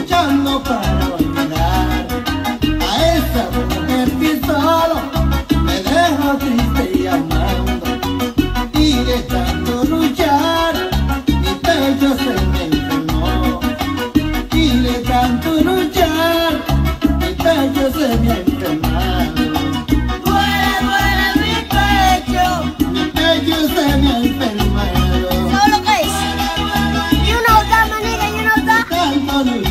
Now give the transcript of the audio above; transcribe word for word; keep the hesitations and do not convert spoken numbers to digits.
luchando para olvidar a esa mujer que solo me dejó triste y amando. Y de tanto luchar mi pecho se me enfermó. Y de tanto luchar mi pecho se me ha enfermado. Duele, duele mi pecho. Mi pecho se me ha enfermado. So lo que es. You know that, my nigga, you know that. Tanto luchar